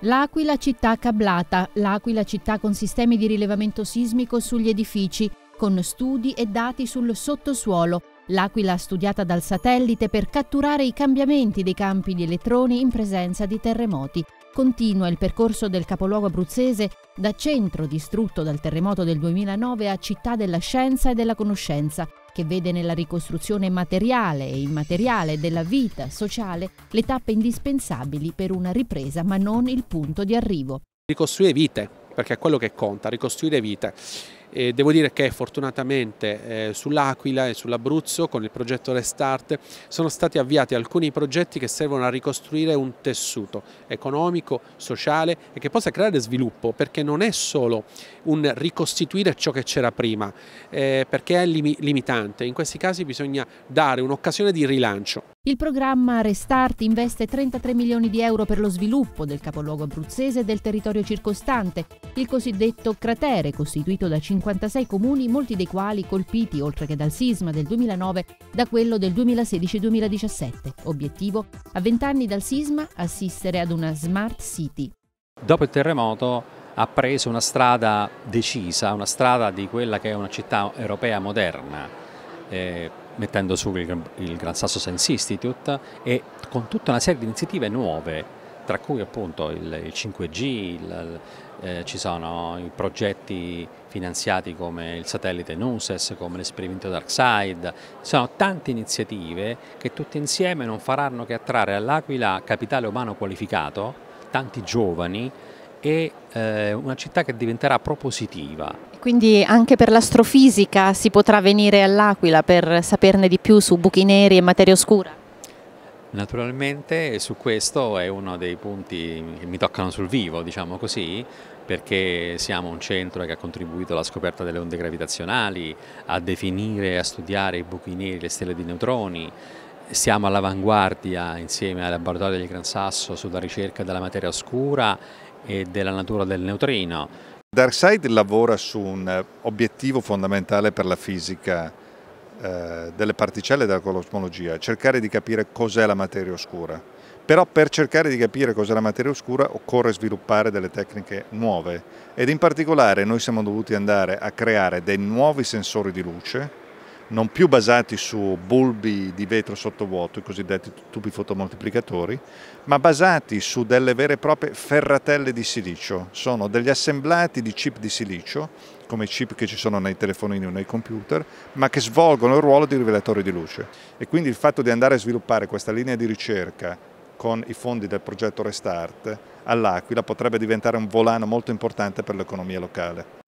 L'Aquila città cablata, l'Aquila città con sistemi di rilevamento sismico sugli edifici, con studi e dati sul sottosuolo. L'Aquila studiata dal satellite per catturare i cambiamenti dei campi di elettroni in presenza di terremoti. Continua il percorso del capoluogo abruzzese da centro distrutto dal terremoto del 2009 a città della scienza e della conoscenza, che vede nella ricostruzione materiale e immateriale della vita sociale le tappe indispensabili per una ripresa, ma non il punto di arrivo. Ricostruire vite, perché è quello che conta, ricostruire vite. E devo dire che fortunatamente sull'Aquila e sull'Abruzzo con il progetto Restart sono stati avviati alcuni progetti che servono a ricostruire un tessuto economico, sociale e che possa creare sviluppo, perché non è solo un ricostituire ciò che c'era prima, perché è limitante. In questi casi bisogna dare un'occasione di rilancio. Il programma Restart investe 33 milioni di euro per lo sviluppo del capoluogo abruzzese e del territorio circostante, il cosiddetto cratere costituito da 56 comuni, molti dei quali colpiti, oltre che dal sisma del 2009, da quello del 2016-2017. Obiettivo: a 20 anni dal sisma assistere ad una Smart City. Dopo il terremoto ha preso una strada decisa, una strada di quella che è una città europea moderna, mettendo su il Gran Sasso Science Institute e con tutta una serie di iniziative nuove, tra cui appunto il 5G, ci sono i progetti finanziati come il satellite NUSES, come l'esperimento DarkSide. Ci sono tante iniziative che tutte insieme non faranno che attrarre all'Aquila capitale umano qualificato, tanti giovani e una città che diventerà propositiva. Quindi anche per l'astrofisica si potrà venire all'Aquila per saperne di più su buchi neri e materia oscura? Naturalmente su questo è uno dei punti che mi toccano sul vivo, diciamo così, perché siamo un centro che ha contribuito alla scoperta delle onde gravitazionali, a definire e a studiare i buchi neri, le stelle di neutroni. Siamo all'avanguardia insieme al laboratorio del Gran Sasso sulla ricerca della materia oscura e della natura del neutrino. DarkSide lavora su un obiettivo fondamentale per la fisica delle particelle e della cosmologia, cercare di capire cos'è la materia oscura. Però per cercare di capire cos'è la materia oscura occorre sviluppare delle tecniche nuove ed in particolare noi siamo dovuti andare a creare dei nuovi sensori di luce, non più basati su bulbi di vetro sottovuoto, i cosiddetti tubi fotomoltiplicatori, ma basati su delle vere e proprie ferratelle di silicio. Sono degli assemblati di chip di silicio, come i chip che ci sono nei telefonini o nei computer, ma che svolgono il ruolo di rivelatori di luce. E quindi il fatto di andare a sviluppare questa linea di ricerca con i fondi del progetto Restart all'Aquila potrebbe diventare un volano molto importante per l'economia locale.